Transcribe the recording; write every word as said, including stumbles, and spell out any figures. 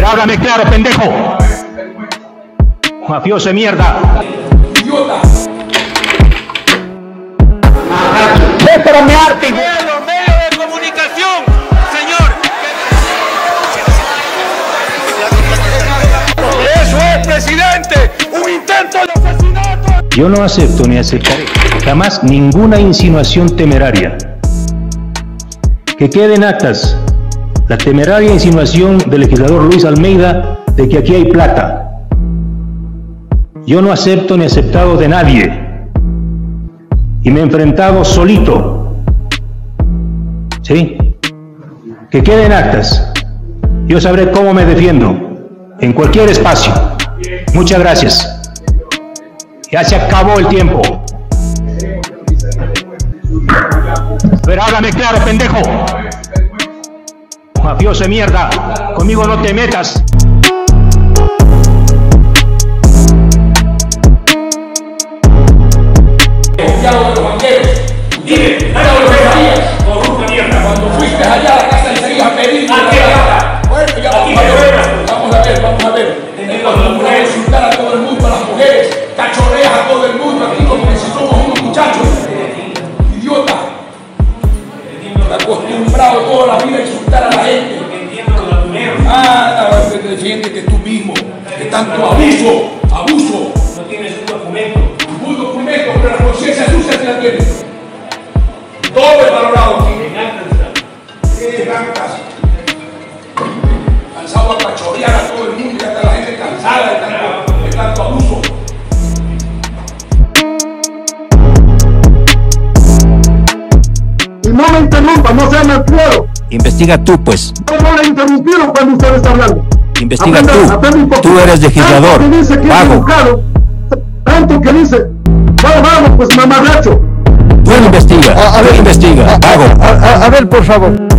Pero háblame claro, pendejo. Mafioso de mierda. Idiota. ¡Es para mearte! Los medios de comunicación, señor. Eso es, presidente. Un intento de asesinato. Yo no acepto ni aceptaré jamás ninguna insinuación temeraria. Que quede en actas la temeraria insinuación del legislador Luis Almeida de que aquí hay plata. Yo no acepto ni aceptado de nadie. Y me he enfrentado solito. ¿Sí? Que quede en actas. Yo sabré cómo me defiendo en cualquier espacio. Muchas gracias. Ya se acabó el tiempo. Pero háblame claro, pendejo. Mafioso de mierda. Conmigo no te metas. Confiado de los banqueros. Dime, ¿cuándo lo veías? Corrupta mierda. Cuando fuiste allá a la casa y seguías a pedir. ¿A qué hora? Bueno, ya vamos a ver. Vamos a ver, vamos a ver. Vamos a insultar a todo el mundo, a las mujeres. Cachoreas a todo el mundo aquí como que si somos unos muchachos. Idiota. Acostumbrado toda la vida a insultar a la gente. Ah, no, te defiéndete tú mismo. De tanto abuso, abuso. No tienes un documento. Un documento, pero la conciencia sucia se la tiene. Todo es valorado aquí. ¿Qué actas? Cansado a cachorear a todo el mundo y hasta la gente cansada de tanto, de tanto abuso. Y no me interrumpa, no sea malcriado. Investiga tú, pues. No le interrumpieron cuando usted está hablando. Investiga Aprenda, tú. aprenda un poco. Tú eres legislador. Tanto que dice que es Vago. educado, tanto que dice, vamos, vamos, pues mamarracho. Tú investiga. A- a Tú ver, investiga. a- Vago. a- a- a ver, por favor.